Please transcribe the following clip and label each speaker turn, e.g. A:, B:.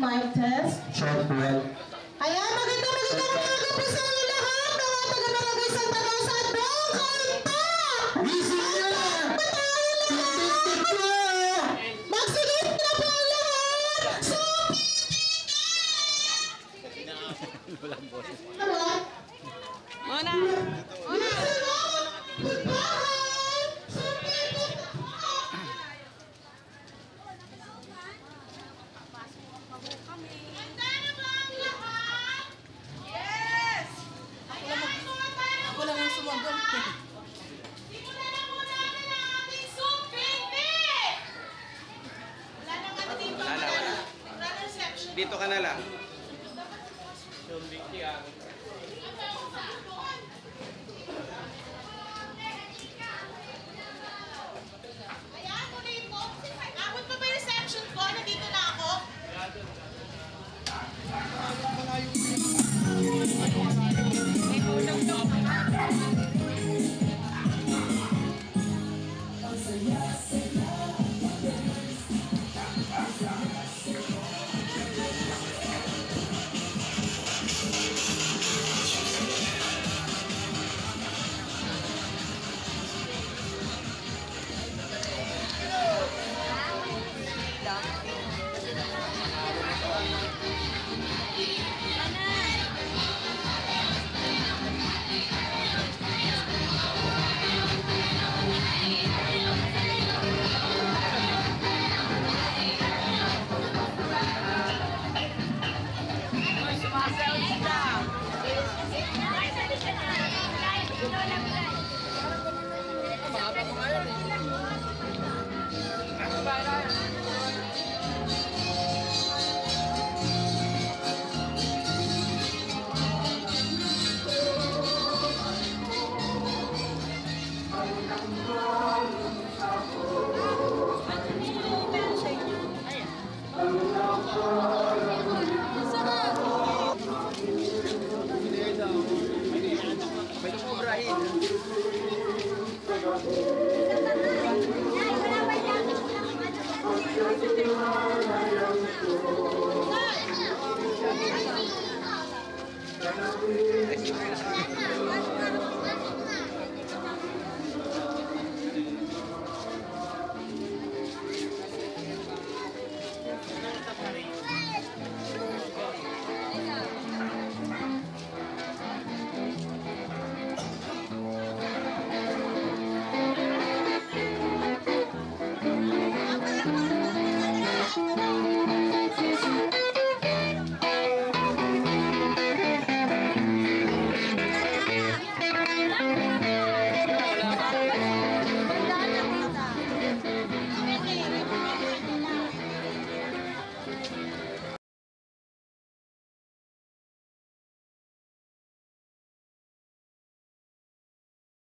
A: mic test.
B: Short well.
A: Ayan, maganda po sa inyo lahat. Mga taga-barangay Santa Rosa at Dong Cainta!
B: Easy na!
A: Magsigit na po ang lahat! So,
C: Walang boses.
A: Muna!
D: Ako lang ang sumagot.
E: Simulan na muna natin ang ating SumBingTik! Wala nang ano dito. Wala nang reception.
C: Dito ka na lang. SumBingTik ah.
E: Ayan, muli po. Abot pa ba yung reception ko? Nandito na ako.